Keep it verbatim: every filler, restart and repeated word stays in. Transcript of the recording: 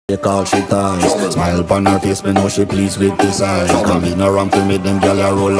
Take all she ties. Smile upon her face, me know she pleased with this eye. Come in around to me, them gyal a roll